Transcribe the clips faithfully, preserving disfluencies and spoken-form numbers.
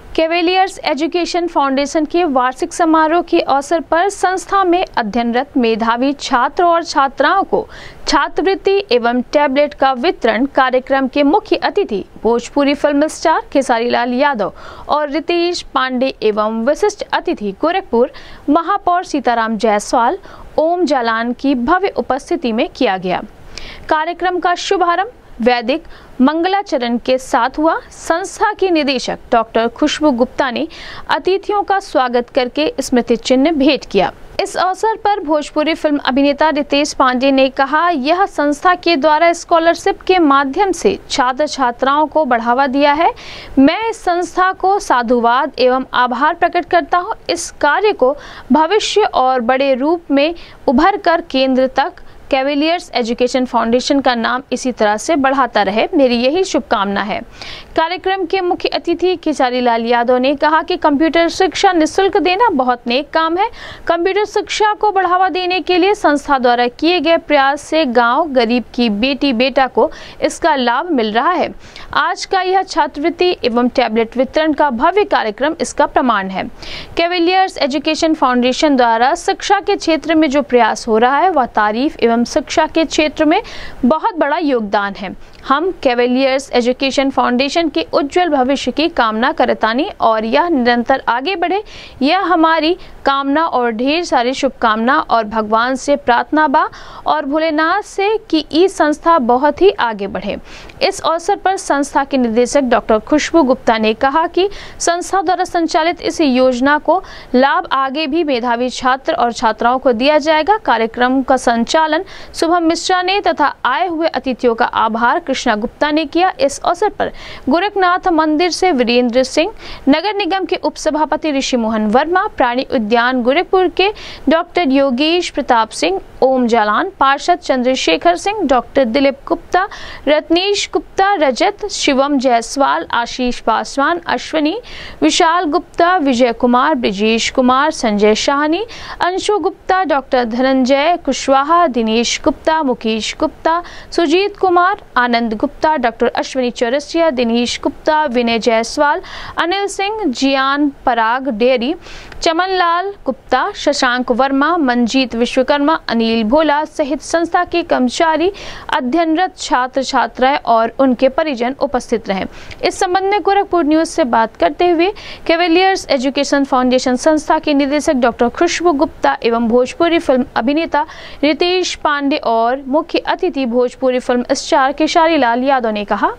Cavaliers education foundation के वार्षिक समारोह के अवसर पर संस्था में अध्ययनरत मेधावी छात्र और छात्राओं को छात्रवृत्ति एवं टैबलेट का वितरण। कार्यक्रम के मुख्य अतिथि भोजपुरी फिल्म स्टार खेसारी लाल यादव और रितेश पांडे एवं विशिष्ट अतिथि गोरखपुर महापौर सीताराम जायसवाल, ओम जालान की भव्य उपस्थिति में किया गया। कार्यक्रम का शुभारंभ वैदिक मंगलाचरण के साथ हुआ। संस्था की निदेशक डॉक्टर खुशबू गुप्ता ने अतिथियों का स्वागत करके स्मृति चिन्ह भेंट किया। इस अवसर पर भोजपुरी फिल्म अभिनेता रितेश पांडे ने कहा, यह संस्था के द्वारा स्कॉलरशिप के माध्यम से छात्र छात्राओं को बढ़ावा दिया है। मैं इस संस्था को साधुवाद एवं आभार प्रकट करता हूं। इस कार्य को भविष्य और बड़े रूप में उभर कर केंद्र तक कैवेलियर्स एजुकेशन फाउंडेशन का नाम इसी तरह से बढ़ाता रहे, मेरी यही शुभकामना है। कार्यक्रम के मुख्य अतिथि खेसारी लाल यादव ने कहा कि कंप्यूटर शिक्षा निःशुल्क देना बहुत नेक काम है। कंप्यूटर शिक्षा को बढ़ावा देने के लिए संस्था द्वारा किए गए प्रयास से गांव गरीब की बेटी बेटा को इसका लाभ मिल रहा है। आज का यह छात्रवृत्ति एवं टैबलेट वितरण का भव्य कार्यक्रम इसका प्रमाण है। कैवेलियर्स एजुकेशन फाउंडेशन द्वारा शिक्षा के क्षेत्र में जो प्रयास हो रहा है वह तारीफ एवं शिक्षा के क्षेत्र में बहुत बड़ा योगदान है। हम कैवेलियर्स एजुकेशन फाउंडेशन के उज्जवल भविष्य की कामना करतानी और यह निरंतर आगे बढ़े, यह हमारी कामना और ढेर सारी शुभकामना और भगवान से प्रार्थना बा और भोलेनाथ से कि ये संस्था बहुत ही आगे बढ़े। इस अवसर पर संस्था के निदेशक डॉक्टर खुशबू गुप्ता ने कहा कि संस्था द्वारा संचालित इस योजना को लाभ आगे भी मेधावी छात्र और छात्राओं को दिया जाएगा। कार्यक्रम का संचालन शुभम मिश्रा ने तथा आए हुए अतिथियों का आभार कृष्णा गुप्ता ने किया। इस अवसर पर गोरखनाथ मंदिर से वीरेंद्र सिंह, नगर निगम के उप सभापति ऋषि मोहन वर्मा, प्राणी उद्यान गोरखपुर के डॉक्टर योगेश प्रताप सिंह, ओम जालान, पार्षद Chandrashekhar Singh, doctor Dilip Gupta, Ratnesh Gupta, Rajat, Shivam Jaiswal, Ashish Paswan, Ashwini, Vishal Gupta, Vijay Kumar, Brijesh Kumar, Sanjay Shahni, Anshu Gupta, doctor Dhananjay Kushwaha, Dinesh Gupta, Mukesh Gupta, Sujeet Kumar, Anand Gupta, doctor Ashwini Chaurasia, Dinesh Gupta, Vinay Jaiswal, Anil Singh, Gyan Parag dairy, Chamanlal Gupta, Shashank Verma, Manjeet Vishwakarma, Anil Bhola सहित संस्था के कर्मचारी, अध्ययनरत छात्र छात्राएं और उनके परिजन उपस्थित रहे। इस संबंध में गोरखपुर न्यूज से बात करते हुए कैवेलियर्स एजुकेशन फाउंडेशन संस्था के निदेशक डॉक्टर खुशबू गुप्ता एवं भोजपुरी फिल्म अभिनेता रितेश पांडे और मुख्य अतिथि भोजपुरी फिल्म स्टार खेसारी लाल यादव ने कहा,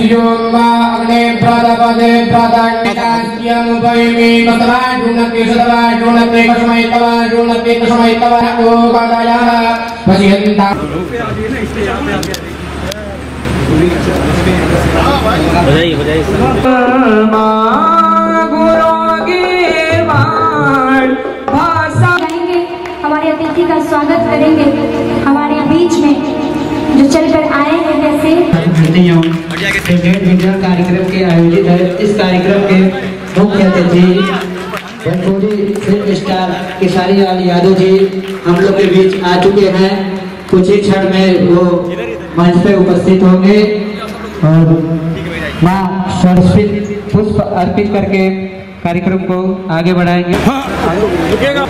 हमारे अतिथि का स्वागत करेंगे हमारे बीच में जो चलकर आए हैं। जैसे कार्यक्रम के आयोजित है। इस कार्यक्रम के मुख्य अतिथि भोजपुरी फिल्म स्टार खेसारी लाल यादव जी हम लोग के बीच आ चुके हैं। कुछ ही क्षण में वो मंच पे उपस्थित होंगे और मां सरस्वती पुष्प अर्पित करके कार्यक्रम को आगे बढ़ाएंगे। हाँ,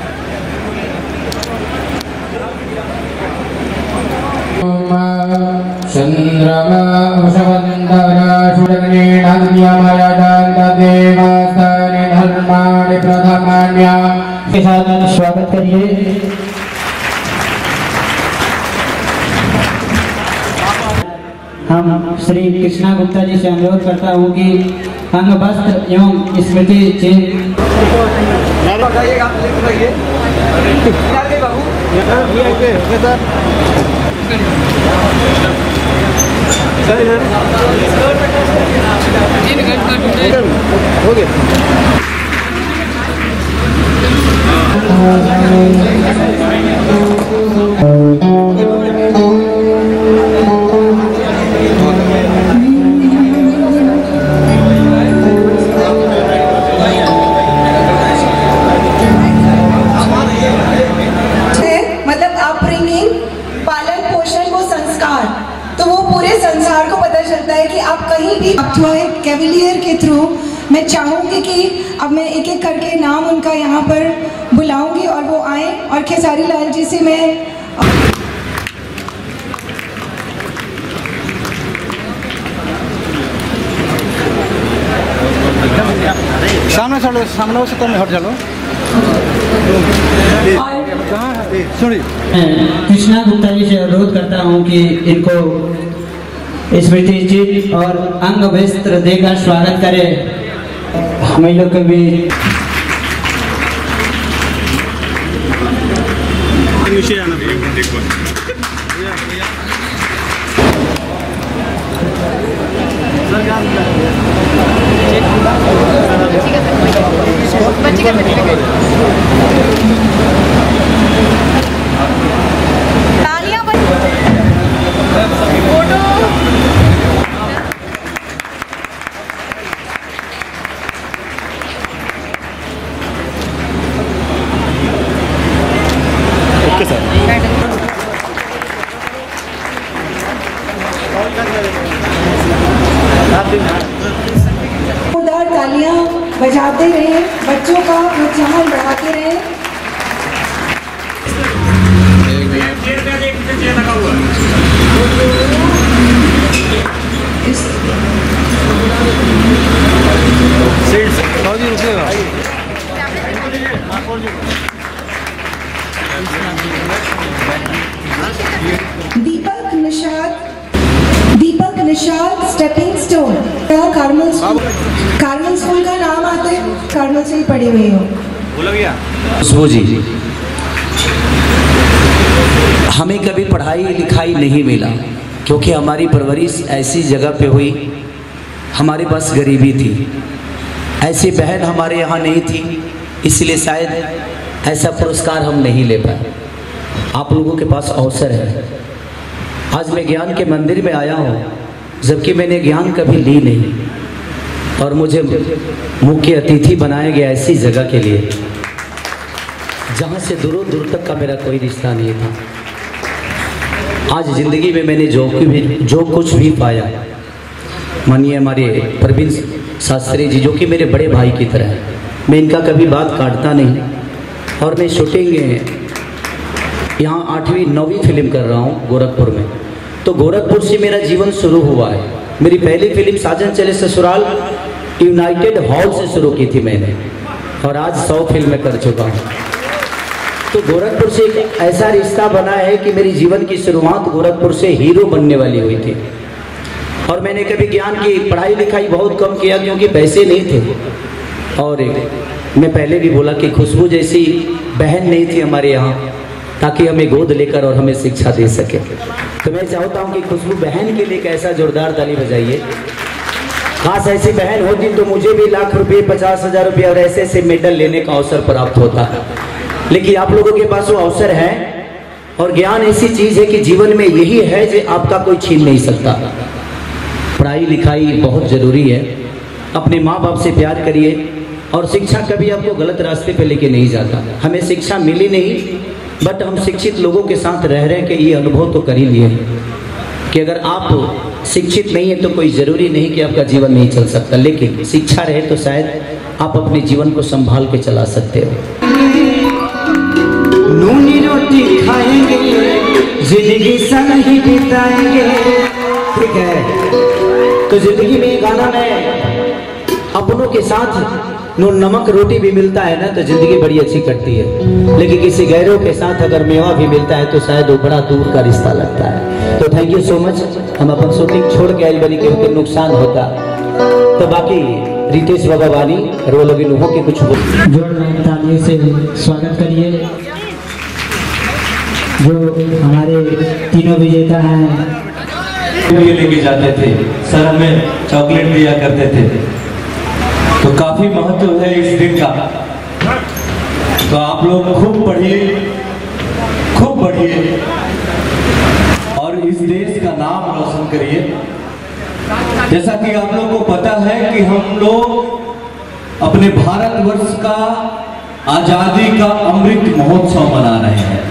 चंद्रमा वशवंदना शुरग्नेनाद्यमया देवास्तानि धर्माणि प्रथमान्या के साथ स्वागत करिए। हम श्री कृष्णा गुप्ता जी से अनुरोध करता हूँ कि अंग वस्त्र एवं स्मृति चिन्ह हो गया। संसार को पता चलता है कि आप कहीं भी कैवेलियर के थ्रू मैं चाहूँगी कि अब मैं एक एक करके नाम उनका यहाँ पर बुलाऊंगी और वो आए, और खेसारी लाल जी से मैं सामने चलो, सामने से तुम हट चलो। सुनिए, कृष्णा गुप्ता जी से अनुरोध करता हूँ कि इनको स्मृति चिन्ह और अंग वस्त्र देकर स्वागत करें। हम लोग के भी जोरदार तालियां बजाते रहे, बच्चों का उत्साह बढ़ाते रहे। Deepak Nishad, Deepak Nishad stepping stone, Carmel school, Carmel school का नाम आता है, कार्मल से ही पढ़ी हुई हो। खुशबू जी, हमें कभी पढ़ाई लिखाई नहीं मिला क्योंकि हमारी परवरिश ऐसी जगह पे हुई, हमारे पास गरीबी थी, ऐसी बहन हमारे यहाँ नहीं थी, इसलिए शायद ऐसा पुरस्कार हम नहीं ले पाए। आप लोगों के पास अवसर है, आज मैं ज्ञान के मंदिर में आया हूँ, जबकि मैंने ज्ञान कभी ली नहीं, और मुझे मुख्य अतिथि बनाया गया ऐसी जगह के लिए जहाँ से दूर दूर तक का मेरा कोई रिश्ता नहीं था। आज ज़िंदगी में मैंने जो भी जो कुछ भी पाया, मानिए हमारे प्रवीण शास्त्री जी जो कि मेरे बड़े भाई की तरह है, मैं इनका कभी बात काटता नहीं, और मैं शूटिंग यहाँ आठवीं नौवीं फिल्म कर रहा हूँ गोरखपुर में। तो गोरखपुर से मेरा जीवन शुरू हुआ है। मेरी पहली फिल्म साजन चले ससुराल यूनाइटेड हॉल से शुरू की थी मैंने, और आज सौ फिल्में कर चुका हूँ। तो गोरखपुर से एक ऐसा रिश्ता बना है कि मेरी जीवन की शुरुआत गोरखपुर से हीरो बनने वाली हुई थी। और मैंने कभी ज्ञान की पढ़ाई लिखाई बहुत कम किया क्योंकि पैसे नहीं थे, और मैं पहले भी बोला कि खुशबू जैसी बहन नहीं थी हमारे यहाँ ताकि हमें गोद लेकर और हमें शिक्षा दे सके। तो मैं चाहता हूँ कि खुशबू बहन के लिए कैसा जोरदार ताली बजाइए। खास ऐसी बहन होती तो मुझे भी लाख रुपए, पचास हजार रुपये और ऐसे ऐसे मेडल लेने का अवसर प्राप्त होता, लेकिन आप लोगों के पास वो अवसर है। और ज्ञान ऐसी चीज़ है कि जीवन में यही है जो आपका कोई छीन नहीं सकता। पढ़ाई लिखाई बहुत ज़रूरी है, अपने माँ बाप से प्यार करिए, और शिक्षा कभी आपको गलत रास्ते पे लेके नहीं जाता। हमें शिक्षा मिली नहीं, बट हम शिक्षित लोगों के साथ रह रहे के ये अनुभव तो कर ही लिए कि अगर आप शिक्षित नहीं है तो कोई ज़रूरी नहीं कि आपका जीवन नहीं चल सकता, लेकिन शिक्षा रहे तो शायद आप अपने जीवन को संभाल के चला सकते हो। नूनी रोटी खाएंगे, जिंदगी संग ही बिताएंगे। ठीक है, तो जिंदगी में गाना में अपनों के साथ नो नमक रोटी भी मिलता है ना तो जिंदगी बड़ी अच्छी कटती है, लेकिन किसी गैरों के साथ अगर मेवा भी मिलता है तो शायद वो बड़ा दूर का रिश्ता लगता है। तो थैंक यू सो मच। हम अपन शूटिंग छोड़ के आई बनी क्योंकि नुकसान होता, तो बाकी रितेश बाबा वानी और वो लोग इन के कुछ जोरदार तालियों से स्वागत करिए जो हमारे तीनों विजेता हैं। लेके जाते थे सर, हमें चॉकलेट दिया करते थे, तो काफी महत्व है इस दिन का। तो आप लोग खूब पढ़िए, खूब पढ़िए और इस देश का नाम रोशन करिए। जैसा कि आप लोगों को पता है कि हम लोग अपने भारतवर्ष का आजादी का अमृत महोत्सव मना रहे हैं।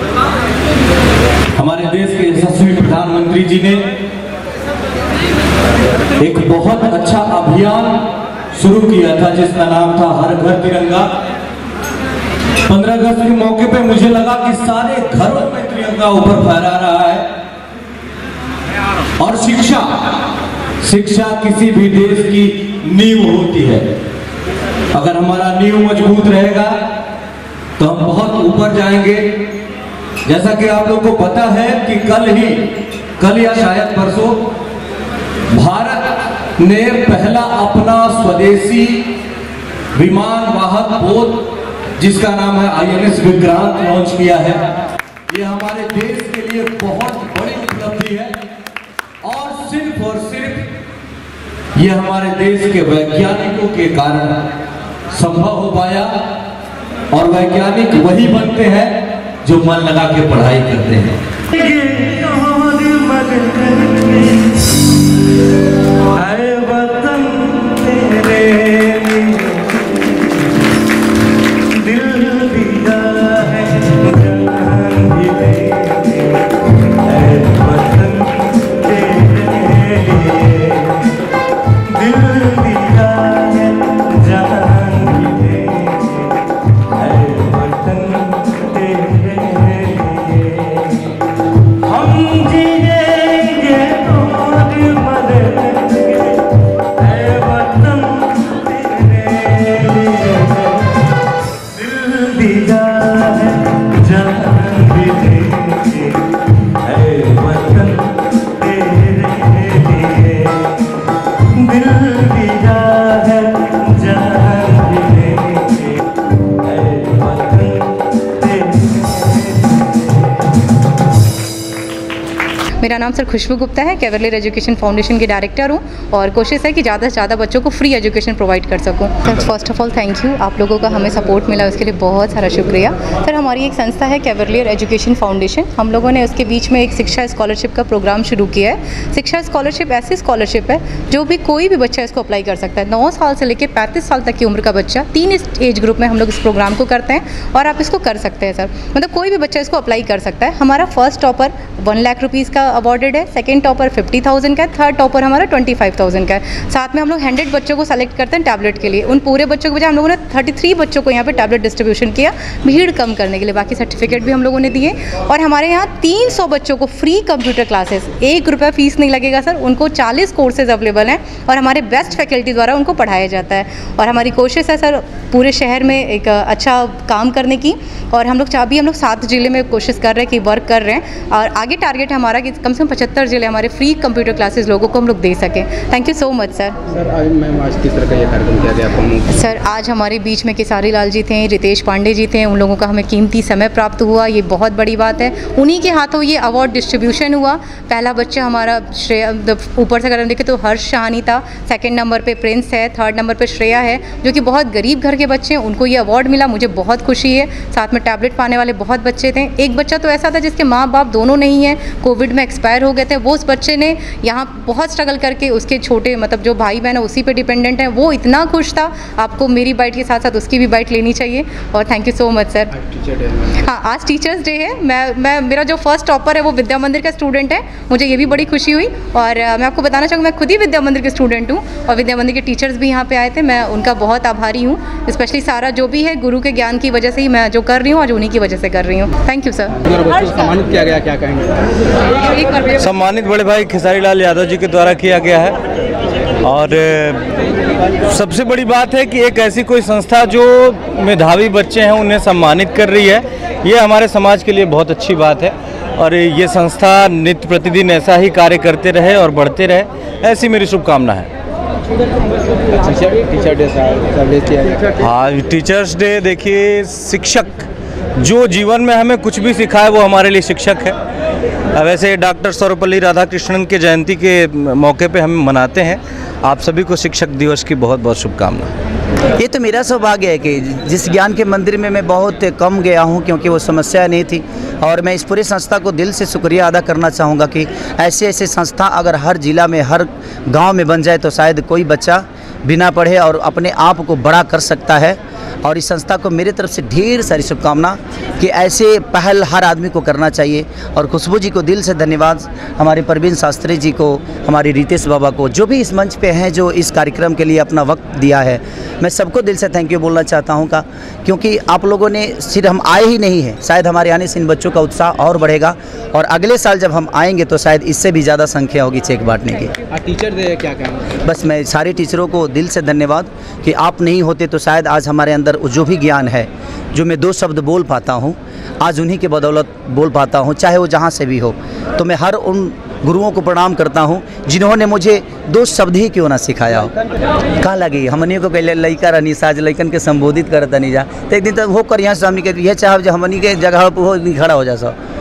हमारे देश के यशस्वी प्रधानमंत्री जी ने एक बहुत अच्छा अभियान शुरू किया था जिसका नाम था हर घर तिरंगा। पंद्रह अगस्त के मौके पे मुझे लगा कि सारे घरों में तिरंगा ऊपर फहरा रहा है। और शिक्षा शिक्षा किसी भी देश की नींव होती है। अगर हमारा नींव मजबूत रहेगा तो हम बहुत ऊपर जाएंगे। जैसा कि आप लोगों को पता है कि कल ही कल या शायद परसों भारत ने पहला अपना स्वदेशी विमान वाहक पोत जिसका नाम है I N S Vikrant launch किया है। ये हमारे देश के लिए बहुत बड़ी उपलब्धि है और सिर्फ और सिर्फ ये हमारे देश के वैज्ञानिकों के कारण संभव हो पाया। और वैज्ञानिक वही बनते हैं जो मन लगा के पढ़ाई करते हैं। मेरा नाम सर खुशबू गुप्ता है, कैवलियर एजुकेशन फाउंडेशन की डायरेक्टर हूँ और कोशिश है कि ज़्यादा से ज़्यादा बच्चों को फ्री एजुकेशन प्रोवाइड कर सकूँ। Sir first of all thank you, आप लोगों का हमें सपोर्ट मिला उसके लिए बहुत सारा शुक्रिया। सर हमारी एक संस्था है कैवलियर एजुकेशन फाउंडेशन, हम लोगों ने उसके बीच में एक शिक्षा स्कॉलरशिप का प्रोग्राम शुरू किया है। शिक्षा स्कॉलरशिप ऐसी स्कॉलरशिप है जो भी कोई भी बच्चा इसको अप्लाई कर सकता है। नौ साल से लेकर पैंतीस साल तक की उम्र का बच्चा, तीन एज ग्रुप में हम लोग इस प्रोग्राम को करते हैं और आप इसको कर सकते हैं सर, मतलब कोई भी बच्चा इसको अप्लाई कर सकता है। हमारा first topper one lakh rupees का अवॉर्डेड है, सेकेंड टॉपर फिफ्टी थाउजेंड का है, थर्ड टॉपर हमारा ट्वेंटी फाइव थाउजेंड का है। साथ में हम लोग हंड्रेड बच्चों को सेलेक्ट करते हैं टैबलेट के लिए। उन पूरे बच्चों के बजाय हम लोगों ने थर्टी थ्री बच्चों को यहाँ पे टैबलेट डिस्ट्रीब्यूशन किया भीड़ कम करने के लिए। बाकी सर्टिफिकेट भी हम लोगों ने दिए और हमारे यहाँ तीन सौ बच्चों को फ्री कंप्यूटर क्लासेस, एक रुपया फीस नहीं लगेगा सर। उनको चालीस कोर्सेज अवेलेबल हैं और हमारे बेस्ट फैकल्टी द्वारा उनको पढ़ाया जाता है। और हमारी कोशिश है सर पूरे शहर में एक अच्छा काम करने की और हम लोग अभी हम लोग सात जिले में कोशिश कर रहे हैं कि वर्क कर रहे हैं और आगे टारगेट है हमारा कि कम से कम पचहत्तर जिले हमारे फ्री कंप्यूटर क्लासेस लोगों को हम लोग दे सकें। Thank you so much sir. Sir आज मैम आज किस तरह का ये कार्यक्रम किया गया आपको? सर आज हमारे बीच में केसारी लाल जी थे, रितेश पांडे जी थे, उन लोगों का हमें कीमती समय प्राप्त हुआ, ये बहुत बड़ी बात है। उन्हीं के हाथों ये अवार्ड डिस्ट्रीब्यूशन हुआ। पहला बच्चा हमारा श्रेया, ऊपर से अगर देखें तो हर्ष शाहानी था, सेकेंड नंबर पर प्रिंस है, थर्ड नंबर पर श्रेया है जो कि बहुत गरीब घर के बच्चे हैं, उनको ये अवार्ड मिला, मुझे बहुत खुशी है। साथ में टैबलेट पाने वाले बहुत बच्चे थे। एक बच्चा तो ऐसा था जिसके माँ बाप दोनों नहीं हैं, कोविड में एक्सपायर हो गए थे। वो उस बच्चे ने यहाँ बहुत स्ट्रगल करके, उसके छोटे मतलब जो भाई बहन है उसी पे डिपेंडेंट है, वो इतना खुश था। आपको मेरी बाइट के साथ साथ उसकी भी बाइट लेनी चाहिए और thank you so much sir. हाँ आज टीचर्स डे है। मैं मैं मेरा जो फर्स्ट टॉपर है वो विद्या मंदिर का स्टूडेंट है, मुझे ये भी बड़ी खुशी हुई। और uh, मैं आपको बताना चाहूँगी मैं खुद ही विद्या मंदिर के स्टूडेंट हूँ और विद्या मंदिर के टीचर्स भी यहाँ पे आए थे, मैं उनका बहुत आभारी हूँ। स्पेशली सारा जो भी है गुरु के ज्ञान की वजह से ही मैं जो कर रही हूँ आज उन्हीं की वजह से कर रही हूँ। Thank you sir. सम्मानित किया गया, क्या कहेंगे? सम्मानित बड़े भाई खेसारी लाल यादव जी के द्वारा किया गया है और सबसे बड़ी बात है कि एक ऐसी कोई संस्था जो मेधावी बच्चे हैं उन्हें सम्मानित कर रही है, ये हमारे समाज के लिए बहुत अच्छी बात है। और ये संस्था नित्य प्रतिदिन ऐसा ही कार्य करते रहे और बढ़ते रहे, ऐसी मेरी शुभकामना है। टीचर डे, हाँ टीचर्स डे देखिए, शिक्षक जो जीवन में हमें कुछ भी सिखाए वो हमारे लिए शिक्षक है। वैसे डॉक्टर सर्वपल्ली राधाकृष्णन के जयंती के मौके पे हम मनाते हैं। आप सभी को शिक्षक दिवस की बहुत बहुत शुभकामनाएं। ये तो मेरा सौभाग्य है कि जिस ज्ञान के मंदिर में मैं बहुत कम गया हूँ क्योंकि वो समस्या नहीं थी और मैं इस पूरी संस्था को दिल से शुक्रिया अदा करना चाहूँगा कि ऐसे ऐसे संस्था अगर हर जिला में हर गांव में बन जाए तो शायद कोई बच्चा बिना पढ़े और अपने आप को बड़ा कर सकता है। और इस संस्था को मेरे तरफ से ढेर सारी शुभकामना कि ऐसे पहल हर आदमी को करना चाहिए। और खुशबू जी को दिल से धन्यवाद, हमारे परवीन शास्त्री जी को, हमारे रितेश बाबा को, जो भी इस मंच पे हैं, जो इस कार्यक्रम के लिए अपना वक्त दिया है। मैं सबको दिल से थैंक यू बोलना चाहता हूँ का, क्योंकि आप लोगों ने सिर्फ हम आए ही नहीं हैं, शायद हमारे आने से इन बच्चों का उत्साह और बढ़ेगा और अगले साल जब हम आएंगे तो शायद इससे भी ज़्यादा संख्या होगी चेक बांटने की। टीचर दे क्या कहना? बस मैं सारे टीचरों को दिल से धन्यवाद कि आप नहीं होते तो शायद आज हमारे अंदर जो भी ज्ञान है, जो मैं दो शब्द बोल पाता हूँ, आज उन्हीं के बदौलत बोल पाता हूँ, चाहे वो जहाँ से भी हो। तो मैं हर उन गुरुओं को प्रणाम करता हूँ जिन्होंने मुझे दो शब्द ही क्यों ना सिखाया हो। कहाँ लगी हमनी को कहले लइका रहनी साज लइकन के संबोधित करता नहीं जा, तो एक दिन तक हो कर यहाँ सामने के ये चाहे हमनी के जगह पर खड़ा हो जा सब।